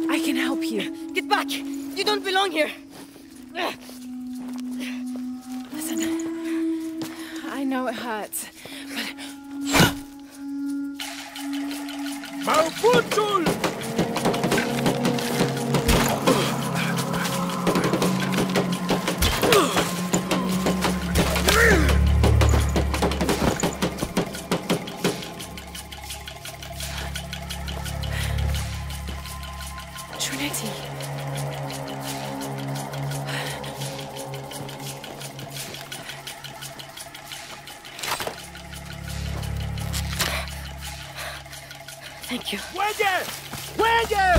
I can help you. Get back! You don't belong here! Listen, I know it hurts, but... Malfunction! Trinity. Thank you. ¡Muelle! ¡Muelle!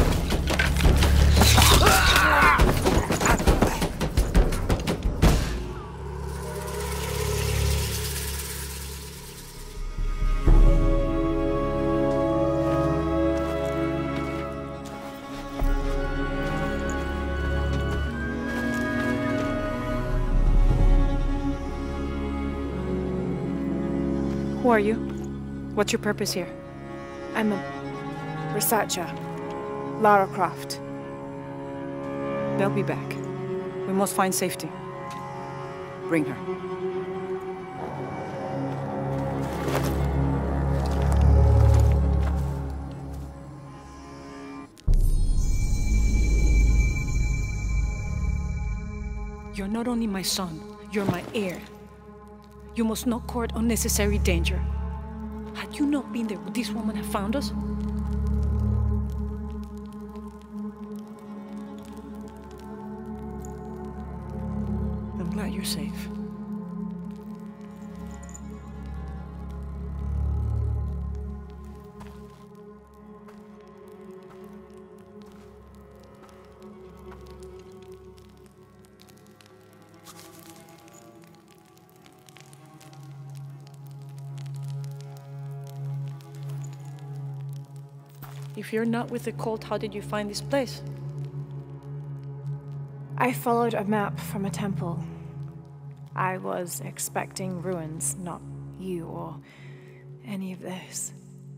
Who are you? What's your purpose here? I'm a researcher. Lara Croft. They'll be back. We must find safety. Bring her. You're not only my son, you're my heir. You must not court unnecessary danger. Had you not been there, would this woman have found us? I'm glad you're safe. If you're not with the cult, how did you find this place? I followed a map from a temple. I was expecting ruins, not you or any of this.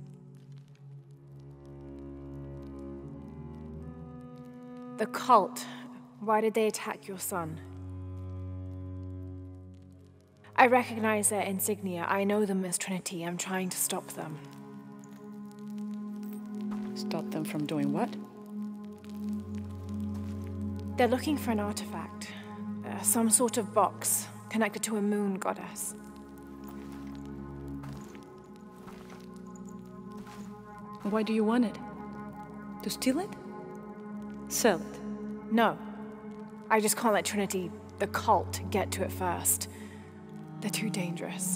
The cult, why did they attack your son? I recognize their insignia. I know them as Trinity. I'm trying to stop them. Stop them from doing what? They're looking for an artifact. Some sort of box connected to a moon goddess. Why do you want it? To steal it? Sell it? No. I just can't let Trinity, the cult, get to it first. They're too dangerous.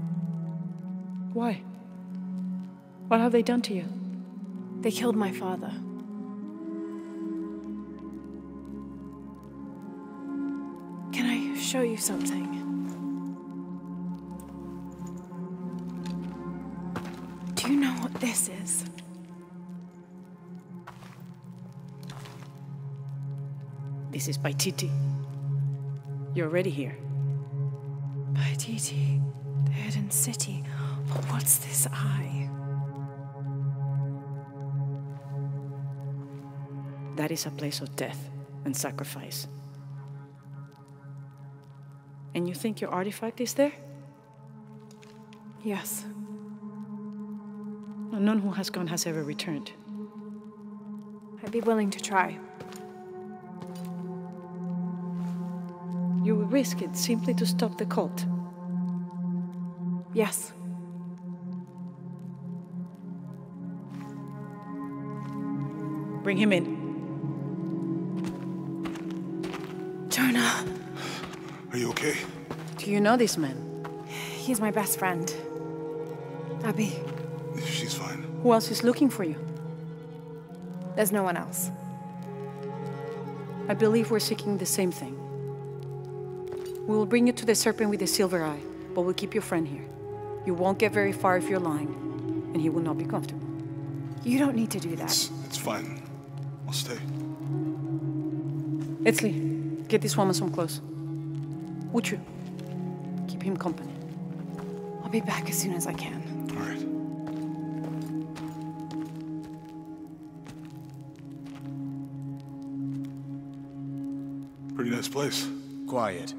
Why? What have they done to you? They killed my father. Can I show you something? Do you know what this is? This is Paititi. You're already here. Paititi, the hidden city. But what's this eye? That is a place of death and sacrifice. And you think your artifact is there? Yes. None who has gone has ever returned. I'd be willing to try. You would risk it simply to stop the cult? Yes. Bring him in. Jonah. Are you okay? Do you know this man? He's my best friend. Abby. She's fine. Who else is looking for you? There's no one else. I believe we're seeking the same thing. We will bring you to the serpent with the silver eye, but we'll keep your friend here. You won't get very far if you're lying, and he will not be comfortable. You don't need to do that. It's fine. I'll stay. Etzli, get this woman some clothes. Uchu, keep him company. I'll be back as soon as I can. All right. Pretty nice place. Quiet.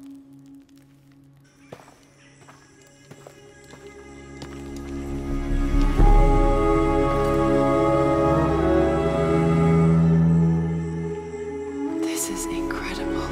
This is incredible.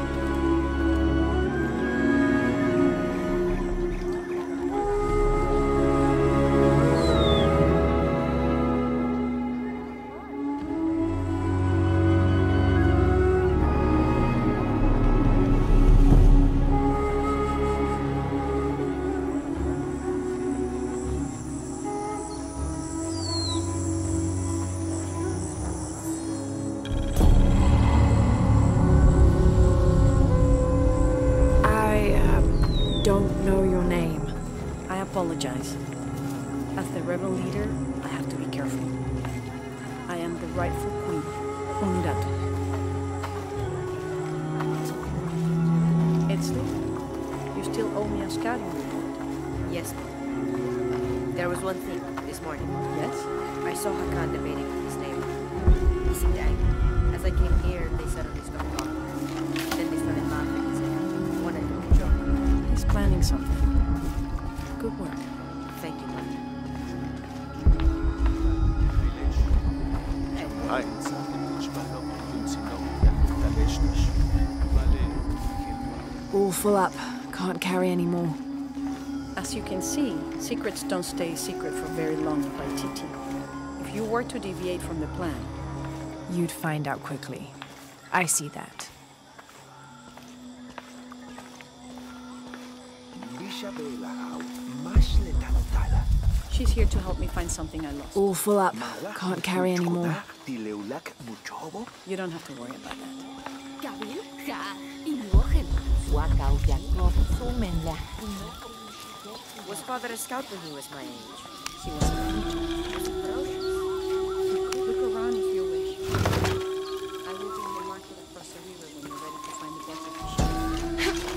Don't know your name. I apologize. As the rebel leader, I have to be careful. I am the rightful queen, Honorat. Etzli, you still owe me a scouting report. Yes, ma'am. There was one thing this morning. Yes? I saw Hakan debating with his neighbor. He seemed angry. As I came near, they suddenly stopped talking. Then they started laughing and said, "One of you joke." He's planning something. Good work. Thank you, Mother. All full up. Can't carry any more. As you can see, secrets don't stay secret for very long by TT. If you were to deviate from the plan, You'd find out quickly. I see that. she's here to help me find something I lost. All full up. Can't carry any more. You don't have to worry about that. Was father a scout when he was my age? He was a ferocious. Look around if you wish. I will be in the market across the river when you're ready to find the best of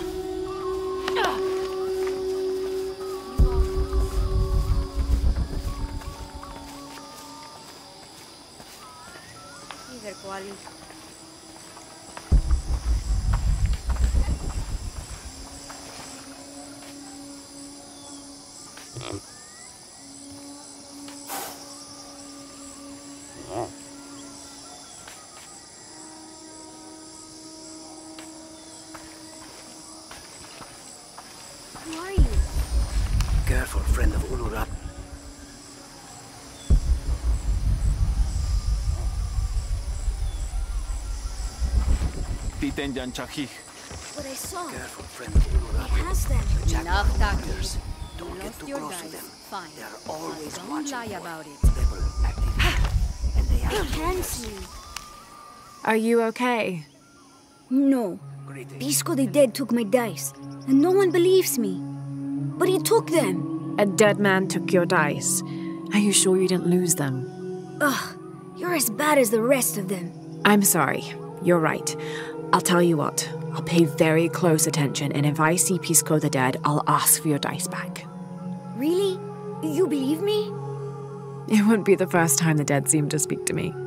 Either quality. Who are you? Careful, friend of Honorat. What I saw. Careful, friend of It Honorat. has them. Enough talking. Hunters. Don't You get lost too your close to guys. them. Fine. They are always Don't watching lie for about it. rebel activity. And they They are can see. Are you okay? No. greeting. Pisco the Dead took my dice, and no one believes me. But he took them. A dead man took your dice. Are you sure you didn't lose them? Ugh, you're as bad as the rest of them. I'm sorry. You're right. I'll tell you what. I'll pay very close attention, and if I see Pisco the Dead, I'll ask for your dice back. Really? You believe me? It wouldn't be the first time the dead seemed to speak to me.